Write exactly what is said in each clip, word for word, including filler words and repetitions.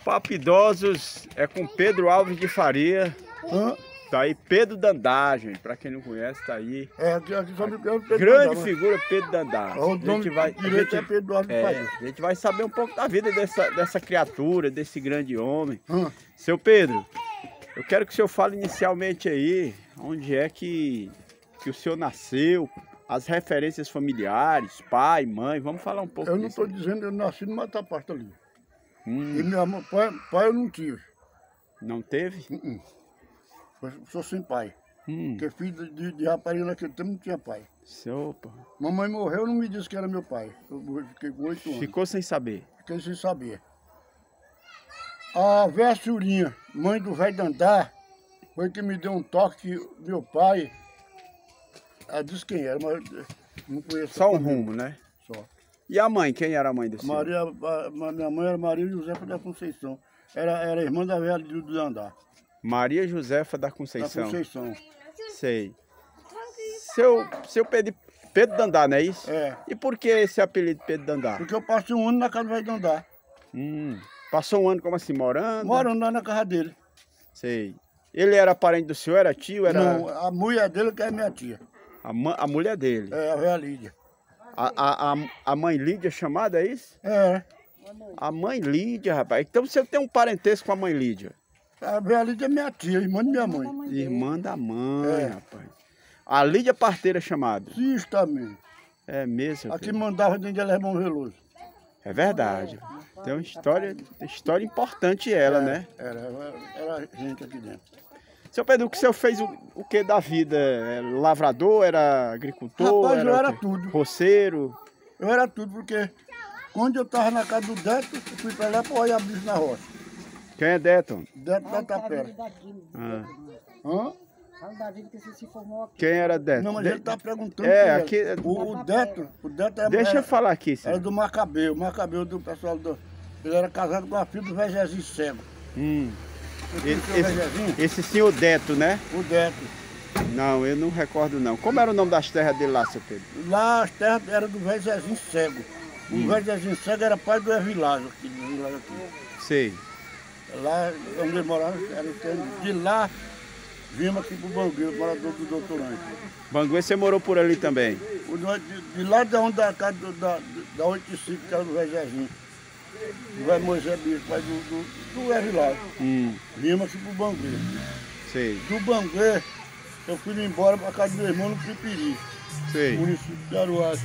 Papo Idosos é com Pedro Alves de Faria. Hã? Tá aí Pedro Dandá, gente. Pra quem não conhece, tá aí. É, aqui, aqui só me Pedro Pedro Grande Dandá, figura Pedro Dandá. O A nome gente vai, a direito gente, é Pedro Alves de é, Faria. a gente vai saber um pouco da vida dessa, dessa criatura, desse grande homem. Hã? Seu Pedro, eu quero que o senhor fale inicialmente aí onde é que, que o senhor nasceu, as referências familiares, pai, mãe. Vamos falar um pouco Eu não disso. estou dizendo, eu nasci no Mata Pasta ali. Hum, E minha mãe, pai, pai eu não tive. não teve? Uh -uh. Eu sou sem pai. Hum. Porque filho de, de rapariga naquele tempo não tinha pai. Opa. Mamãe morreu, não me disse que era meu pai. Eu fiquei com oito anos. Ficou sem saber. Fiquei sem saber. A véia Surinha, mãe do velho Dandá, foi que me deu um toque que meu pai... Ela disse quem era, mas não conheço. Só um rumo, né? Só. E a mãe? Quem era a mãe do senhor? Maria, a, a minha mãe era Maria Josefa da Conceição. Era, era irmã da velha do Dandá. Maria Josefa da Da Conceição. Conceição. Sei. Seu, seu Pedro, Pedro Dandá, não é isso? É. E por que esse apelido Pedro Dandá? Porque eu passei um ano na casa do velho Dandá. Hum. Passou um ano como assim, morando? Morando lá na casa dele. Sei. Ele era parente do senhor, era tio? Era... Não, a mulher dele que é minha tia. A, a mulher dele. É, a velha Lídia. A, a, a, a mãe Lídia chamada, é isso? É. A mãe Lídia, rapaz. Então você tem um parentesco com a mãe Lídia. A velha Lídia é minha tia, irmã de minha mãe. Irmã da mãe, É. rapaz. A Lídia Parteira chamada. Sim, está mesmo. É mesmo, seu Aqui Pedro? mandava dentro de Alemão Veloso. É verdade. Tem uma história, história importante ela, É, né? Era, era gente aqui dentro. Seu Pedro, o que o senhor fez o, o que da vida? Era lavrador, era agricultor? Rapaz, eu o era quê? tudo. Roceiro? Eu era tudo, porque quando eu estava na casa do Deto, eu fui para lá para olhar bicho na roça. Quem é Deton? Deto da Tapera. Ah. Hã? Quem era Deton? Não, mas De- ele está perguntando. É, quem era. aqui- O, o Deto, o Deto era, Deixa era, eu falar aqui, era senhor. do Macabeu. O Macabeu do pessoal do... Ele era casado com a filha do velho Zezinho Cego. Hum. Você conheceu o velho Zezinho? Esse, esse senhor Deto, né? O Deto. Não, eu não recordo não. Como era o nome das terras dele lá, seu Pedro? Lá as terras eram do velho Zezinho Cego. O Hum. velho Zezinho Cego era pai do Evilásio, aqui, do Evilásio aqui. Sei. Lá onde ele morava, era o terreno. De lá, vimos aqui pro Bangueiro, morador do doutorante. Banguê, você morou por ali também? O do- De, de lá de onde da casa do- da, da oitenta e cinco, que era do velho Zezinho. O velho Moisés Bispo, pai do, do, do Evilásio. Hum, Vimos aqui pro Bangueiro. sei, Do Bangueiro, eu fui embora para casa do meu irmão no Pipiri, sei. município de Aruaça.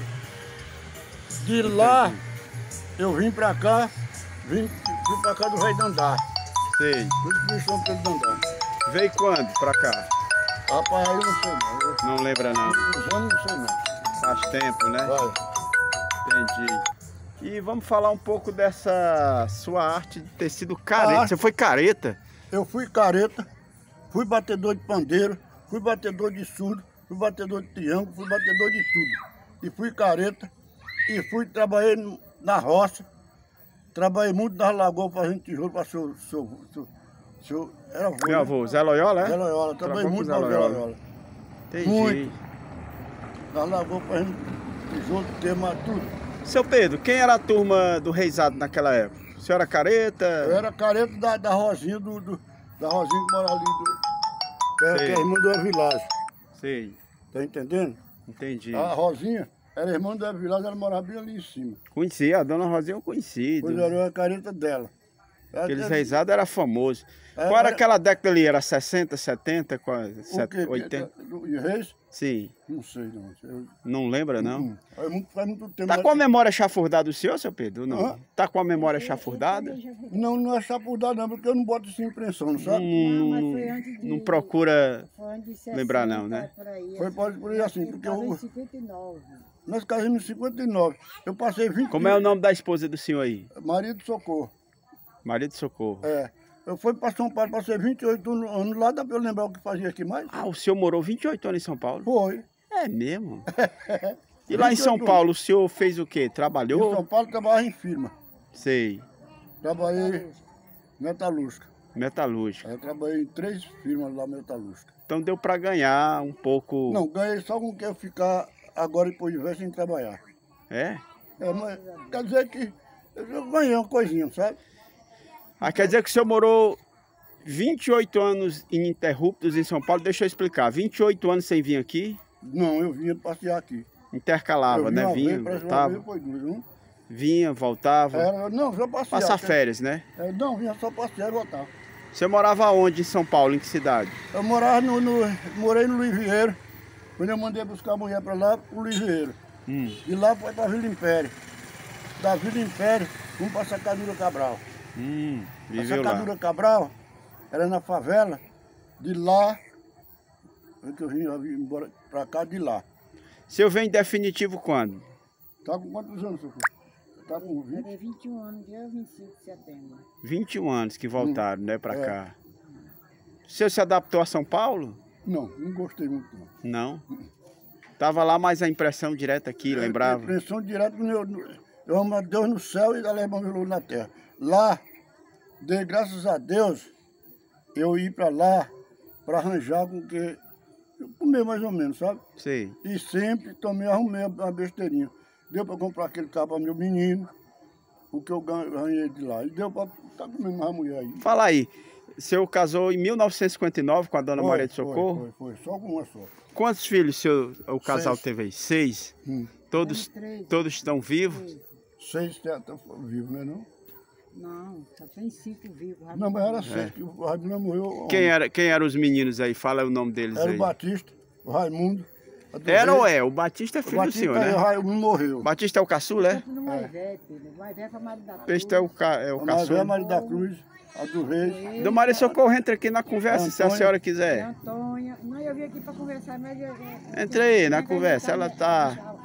De lá, eu vim para cá, vim, fui para casa do velho Dandá. Sei. Por isso que me chamam pelo Dandá. Veio quando pra cá? Rapaz, aí eu não sei não. Eu, Não lembra não. os anos não sei não. Faz tempo, né? Vai. Entendi. E vamos falar um pouco dessa sua arte de ter sido careta. Ah. Você foi careta? Eu fui careta, fui batedor de pandeiro, fui batedor de surdo, fui batedor de triângulo, fui batedor de tudo. E fui careta, e fui, trabalhei na roça, trabalhei muito nas lagoas fazendo tijolo para seu, seu, seu, seu... Era avô, Meu né? avô, Zé Loyola, Zé é? Loyola, trabalhei Trabalhou muito com na Zé Zé Loyola. Loyola. Entendi. Muito. Nas lagoas fazendo tijolo, tema, tudo. Seu Pedro, quem era a turma do Reisado naquela época? O senhor era careta? Eu era careta da, da Rosinha, do, do, da Rosinha que mora ali, do, que, é, Sei. que é irmã do Evilásio. Sei, Tá entendendo? entendi. A Rosinha era irmã do Evilásio, ela morava bem ali em cima. Conheci, a dona Rosinha eu conheci. Pois do- era eu a careta dela. Ela Aqueles teve- Reisados era famoso. É, Qual era era- aquela década ali? Era sessenta, setenta, qual- O set- quê? oitenta? Do- E Reis? Sim. Não sei não. Eu, Não lembra, não? Hum, faz, muito, faz muito tempo. Tá com a memória chafurdada o senhor, seu Pedro? ou Não. Hã? Tá com a memória chafurdada? Não, não é chapurdado não, porque eu não boto assim impressão, não sabe? Não, mas não- foi antes de- não procura Foi antes de sessenta, lembrar não, né? por aí. Foi pode por aí assim, porque eu... eu, em cinquenta e nove. nós casamos em cinquenta e nove. Eu passei vinte Como é o nome da esposa do senhor aí? Maria do Socorro. Maria de Socorro. É. Eu fui para São Paulo, passei vinte e oito anos lá, dá para eu lembrar o que fazia aqui mais? Ah, o senhor morou vinte e oito anos em São Paulo? Foi. É mesmo? E lá em São vinte e oito Paulo, o senhor fez o quê? Em Trabalhou? São Paulo trabalhava em firma. Sei. Trabalhei metalúrgica. Metalúrgica. Eu trabalhei em três firmas lá metalúrgica. Então deu pra ganhar um pouco... Não, ganhei só com que eu ficar agora depois de ver sem trabalhar. É? É, mas quer dizer que eu ganhei uma coisinha, sabe? Ah, quer dizer que o senhor morou vinte e oito anos ininterruptos em São Paulo. Deixa eu explicar. vinte e oito anos sem vir aqui? Não, eu vinha passear aqui. Intercalava, né? Vinha, voltava. Foi duas, não? Vinha, voltava. Era, não, só passear. Passar férias, né? É, não, vinha só passear e voltar. Você morava onde em São Paulo? Em que cidade? Eu morava no, no morei no Luiz Vieiro. Quando eu mandei buscar a mulher para lá, pro Luiz Vieiro. Hum. E lá foi para Vila Império. Da Vila Império, fomos para Sacadura Cabral. Hum, a Sacadura Cabral era na favela. De lá, que eu vim, eu vim embora para cá de lá. O senhor vem definitivo quando? Tá com quantos anos, seu filho? Tá com vinte? Eu vinte e um anos, dia vinte e cinco de setembro. vinte e um anos que voltaram, hum. né, para é. cá. O senhor se adaptou a São Paulo? Não, não gostei muito não. Não? Tava lá, mas a impressão direta aqui, é, lembrava? A impressão direta, eu, eu amo a Deus no céu e alemão meu na terra. Lá, de graças a Deus, eu ia para lá para arranjar com que... Eu comer mais ou menos, sabe? Sim. E sempre também arrumei uma besteirinha. Deu para comprar aquele carro para meu menino, o que eu ganhei de lá. E deu para estar comendo uma mulher aí. Fala aí, o senhor casou em mil novecentos e cinquenta e nove com a dona foi, Maria de Socorro? Foi, foi, foi, só com uma só. Quantos filhos o, seu, o casal Seis. teve aí? Seis? Hum. Todos, todos estão vivos? Seis estão vivos, não é não? Não, só tem cinco vivos. Não, mas era seis, é. que o Raimundo morreu. Quem era, quem eram os meninos aí? Fala o nome deles era aí. Era o Batista, o Raimundo. Era ou é? O Batista é filho o do senhor, é, né? O Raimundo morreu. Batista é o caçula, é? O mais velho, filho. O mais velho foi a Maria da Cruz. Batista é o, ca, é o a caçula. A Maria da Cruz, a do Reis. Dona Maria Socorro, entra aqui na conversa, se a senhora quiser. Antônia. Não, eu vim aqui para conversar, mas... Eu, eu, entra aí na conversa, ela tá...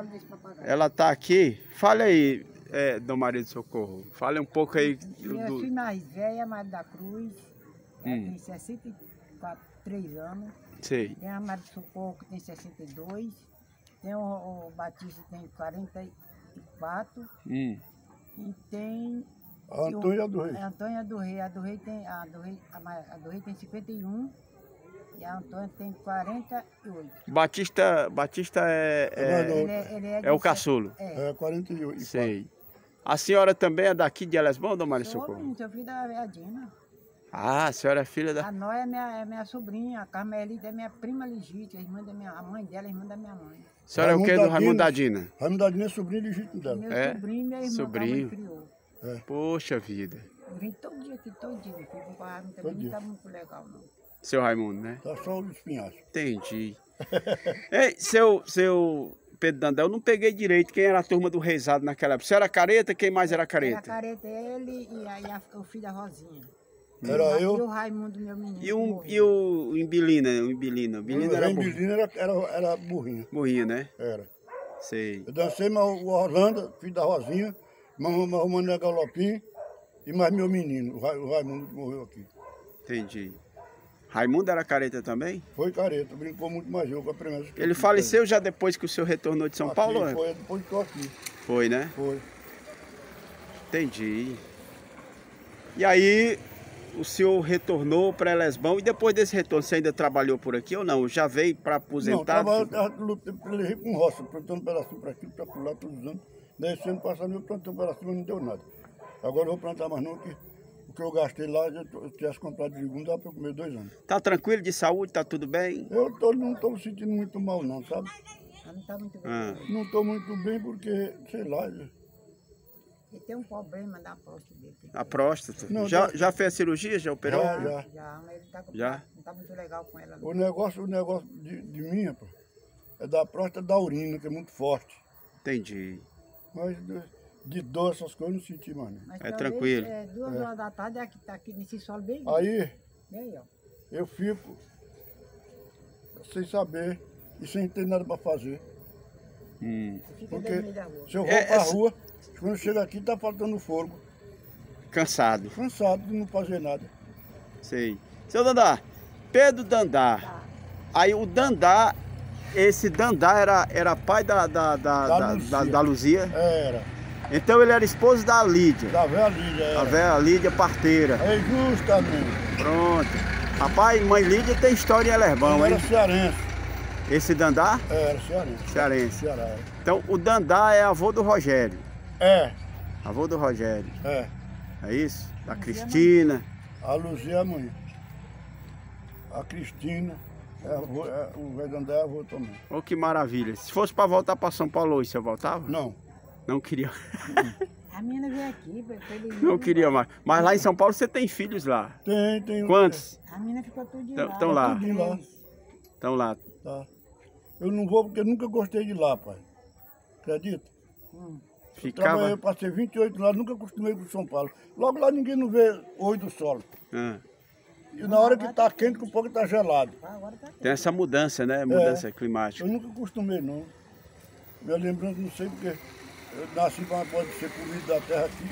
Ela tá aqui. Fale aí, é, Dona Maria de Socorro. Fale um pouco aí. Minha do... filha mais velha, Maria da Cruz. Ela hum. tem sessenta e quatro, três anos. Sei. Tem a Maria de Socorro, que tem sessenta e dois. Tem o, o Batista, que tem quarenta e quatro. Hum. E tem... A Antônia do Rei. A Antônia do Rei. A do Rei tem, a do Rei, a, a do Rei tem cinquenta e um. E a Antônia tem quarenta e oito. Batista, Batista é, é, ele é, ele é, é o caçulo. É, é quarenta e oito. Sei. A senhora também é daqui de Elesbão, Dona Maria Sou, Socorro? Sou filha da Veadina. Ah, a senhora é filha da... A Noia é minha, é minha sobrinha, a Carmelita é minha prima legítima, a, irmã da minha, a mãe dela é irmã da minha mãe. A senhora Raimundo é o quê do da Raimundo da Dina? Raimundo da Dina é sobrinho legítimo dela. Meu é? sobrinho e minha irmã Sobrinho. que a mãe criou. É. Poxa vida. Eu vim todo dia aqui, todo dia. Fui com o Raimundo também, não tá muito legal não. Seu Raimundo, né? Tá só os espinhachos. Entendi. Ei, seu, seu Pedro Dandé, eu não peguei direito quem era a turma do Reisado naquela época. Você era careta? Quem mais era careta? Era careta ele e aí a, o filho da Rosinha. Era e eu. E o Raimundo, meu menino. E, um, e o Imbilina, o Imbilina. O Imbilina era, Imbilina era, era, era burrinha. Burrinha, né? Era. Sei. Eu dancei o Orlando, filho da Rosinha, o Mané Galopim e mais meu menino, o Raimundo que morreu aqui. Entendi. Raimundo era careta também? Foi careta, brincou muito mais eu com a primeira. Ele faleceu já depois que o senhor retornou de São aqui, Paulo? Foi, depois que estou aqui. Foi, né? Foi. Entendi. E aí, o senhor retornou para Elesbão e depois desse retorno, você ainda trabalhou por aqui ou não? Já veio para aposentar? Não, trabalhei com roça, plantando um pedacinho para aqui, para lá, todos os anos. Daí esse ano passado eu plantei um pedacinho, mas não deu nada. Agora eu vou plantar mais não, que o que eu gastei lá, eu tivesse comprado de segundo, dá para comer dois anos. Tá tranquilo de saúde? Tá tudo bem? Eu tô, não estou me sentindo muito mal não, sabe? Não tá muito bem. Ah. Não estou muito bem porque, sei lá... Ele tem um problema da próstata dele. A próstata? Não, já, tá... já fez a cirurgia? Já operou? Já, já. Já, mas ele tá com... Já? Não tá muito legal com ela. Não. O negócio, o negócio de, de mim, rapaz, é da próstata da urina, que é muito forte. Entendi. Mas de, de dor, essas coisas, eu não senti mais. Não. Mas É talvez, tranquilo. É, duas É. horas da tarde, aqui, tá aqui nesse sol bem... Aí, Bem, ó. eu fico sem saber e sem ter nada para fazer. Hum. Fica Porque dentro da rua. se eu vou É, para a essa- rua, quando chego aqui tá faltando fogo. Cansado. Cansado de não fazer nada. Sei. Seu Dandá, Pedro Dandá. Tá. Aí o Dandá, esse Dandá era, era pai da, da, da, Da da, Luzia. da, da Luzia. Era. Então ele era esposo da Lídia. Da velha Lídia, A era. velha Lídia parteira. É justamente. Pronto. Rapaz, mãe Lídia tem história em Elesbão, Ele hein? era cearense. Esse Dandá? Era cearense. Cearense. Ceará, é. Então o Dandá é avô do Rogério. É, Avô do Rogério. é. É isso? Da Luzia Cristina. A Luzia é a mãe. A Cristina, é a avó, é, o velho André é avô também. Oh, que maravilha. Se fosse para voltar para São Paulo hoje, você voltava? Não. Não queria. A menina veio aqui, feliz. Não queria mais. Mas lá em São Paulo você tem filhos lá. Tem, tem. Quantos? A menina ficou tudo de Tão- lá. tão lá. Tudinho lá. Estão lá. Tá. Eu não vou porque eu nunca gostei de lá, pai. Acredita? Hum. Ficava. Trabalhei, eu passei vinte e oito lá, nunca acostumei com São Paulo. Logo lá ninguém não vê oi do solo. Ah, E na hora que tá quente, que o pouco tá gelado. Agora tá tem essa mudança, né? Mudança climática. Eu nunca acostumei, não. Minha lembrança, não sei porque eu nasci, mas pode ser comido da terra aqui.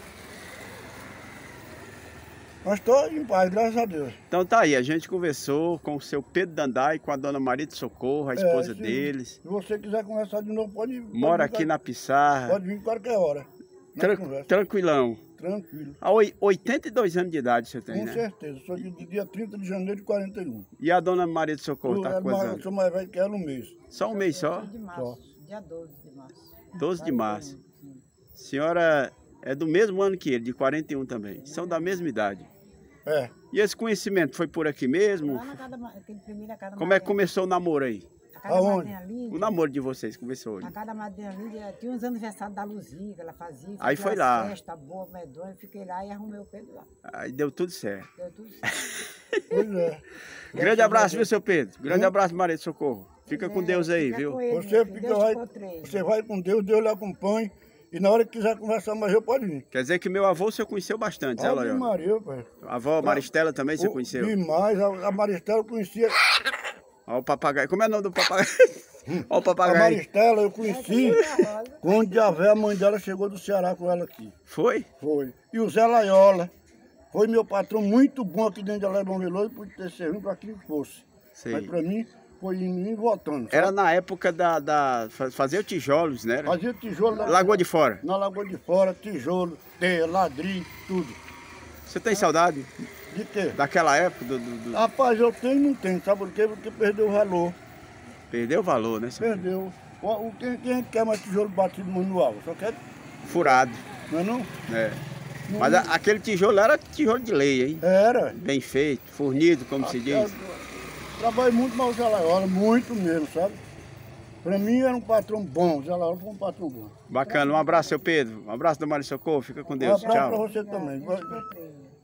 Mas estou em paz, graças a Deus. Então tá aí, a gente conversou com o seu Pedro Dandai e com a dona Maria de Socorro, a esposa É, se- deles. Se você quiser conversar de novo, pode, pode Mora vir, aqui na Pissarra. Pode vir qualquer hora. Nós Tran- conversa. tranquilão. Tranquilo. Há oi- oitenta e dois anos de idade você tem, Com né? certeza. Sou de, de dia trinta de janeiro de quarenta e um. E a dona Maria de Socorro Eu, tá era com quantos mais- eu anos? sou mais velho que ela um mês. Só um mês só? de março. Dia doze de março. doze de março. Sim. Senhora é do mesmo ano que ele, de quarenta e um também. São da mesma idade. É. E esse conhecimento foi por aqui mesmo? Lá na casa, da- aquele primeiro, a casa da Como é que Madrinha- começou o namoro aí? A casa da Aonde? Madrinha Lídia, O namoro de vocês começou hoje. a casa da Madrinha Lídia tinha uns aniversários da Luzia que ela fazia. Aí fazia foi umas lá. Festa boa, medonha, eu fiquei lá e arrumei o Pedro lá. Aí deu tudo certo. Deu tudo certo. Pois é. Grande abraço, viu, seu Pedro? Grande Hum? abraço, Maria de Socorro. Fica com É, Deus aí, fica viu? com ele, Você, meu filho. fica, Deus vai, te encontrei. você vai com Deus, Deus lhe acompanha. E na hora que quiser conversar mais, eu pode vir. Quer dizer que meu avô você conheceu bastante, Zé Ave Loyola? Maria, pai. A avó Maristela também você O- conheceu? Demais. A, a Maristela eu conhecia. Olha o papagaio. Como é o nome do papagaio? Olha o A papagaio. Maristela eu conheci Rosa. quando a véia, a mãe dela chegou do Ceará com ela aqui. Foi? Foi. E o Zé Laiola foi meu patrão muito bom aqui dentro de Alé Bom Veloso, por ter servido para que fosse. Sei. Mas para mim foi indo e voltando. Era na época da, da fa- fazer tijolos, né? Era? Fazia tijolo na, Lagoa de Fora. na Lagoa de Fora, tijolo, teia, ladrilho, tudo. Você tem saudade De quê? daquela época? Do, do- do- Rapaz, eu tenho e não tenho, sabe por quê? Porque perdeu o valor. Perdeu o valor, né? seu- Perdeu. O, o, quem, quem quer mais tijolo batido manual? Só quer, Furado. não é não? É. Mas a- aquele tijolo era tijolo de lei, hein? Era. Bem feito, fornido, como se diz. Trabalhei muito mal o Zé Laiola, muito mesmo, sabe? Pra mim era um patrão bom, o Zé Laiola foi um patrão bom. Bacana. Um abraço, seu Pedro. Um abraço do Maria Socorro. Fica com Um Deus. abraço pra Tchau. você também. Deus te encontrei.